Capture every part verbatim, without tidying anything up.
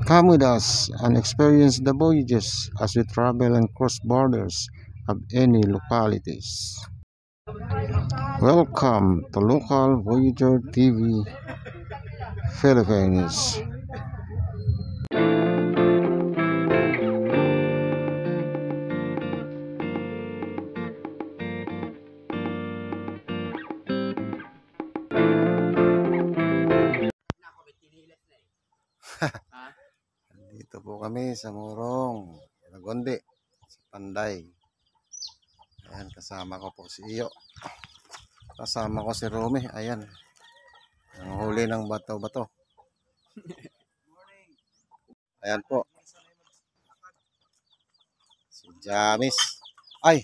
Come with us and experience the voyages as we travel and cross borders of any localities. Welcome to Local Voyager T V Philippines. Dito po kami sa Morong, Lagonde, sa Panday. Ayan, kasama ko po si Iyo. Kasama ko si Romy. Ayan, ang huli ng bato-bato. Ayan po. Si Jamis. Ay!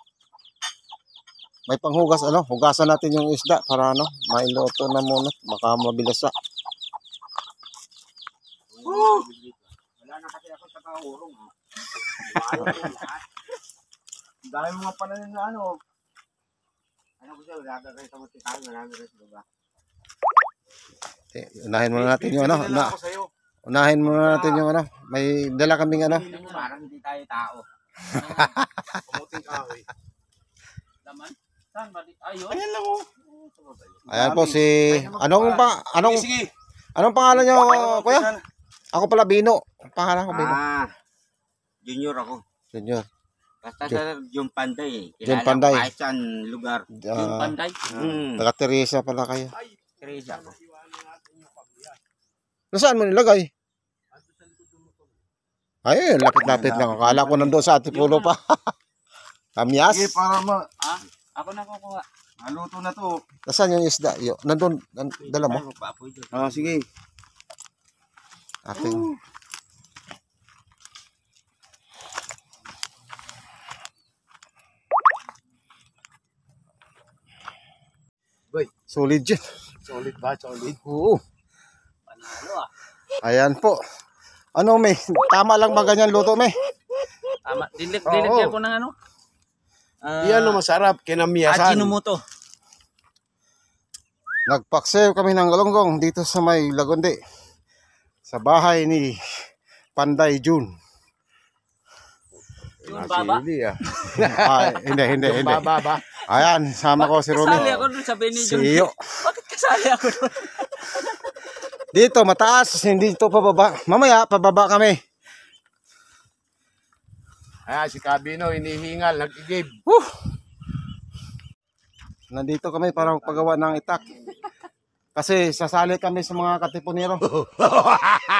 May panghugas, ano? Hugasan natin yung isda para ano, mailuto na muna. Baka mabilis sa. Woo! Wala na kasi ako sa kaurong. Dahil mga pananin na ano. Ano ko siya, wala ka kayo sa matikaan, marami rin diba? Eh, unahin muna natin yung ano. Una, unahin muna natin yung ano. May dala kaming ano. Parang hindi tayo tao. Kumuting kahoy. Laman? Saan ba? Ayun? Ayan lang oh. Ayan po si... Anong pa... Anong... Anong pangalan nyo, kuya? Ako pala Bino. Pangalan ko Bino. Ah, junior ako. Junior. Basta sa Jun Panday eh. Jun Panday. Kahit saan lugar. Uh, Jun Panday. Hmm. Taga Teresa pala kayo. Teresa ako. Nasaan mo nilagay? Ay, lapit-lapit lang. Akala ko nandoon sa Atipulo pa. Kamyas. Sige, para ma... Ah, ako na kukuha. Maluto na to. Nasaan yung isda? Yo, nandun, dala mo? Ah, sige. Ating... Boy, solid yun. solid ba? Solid. Oo. Panalo ah. Ayan po. Ano, may? Tama lang ba ganyan luto, may? Tama. Dilik, dilik Oo. yan ko ng ano? Uh, Iyan lo masarap. Kinamiyasan. Ajinomoto. Nagpaksew kami ng galonggong dito sa may Lagonde. Sa bahay ni Panday June. Yung baba? Sili ah. Ah, hindi, hindi, Yung hindi. baba ba? Ayan, sama ko si Romy. Kasali ako doon sa Benny Si June. Iyo. Bakit kasali ako doon? Dito, mataas. Hindi dito pababa. Mamaya, pababa kami. Ayan, si Cabino, inihingal, nag-igib. Woo! Nandito kami para magpagawa ng itak. Kasi sasali kami sa mga katipunero.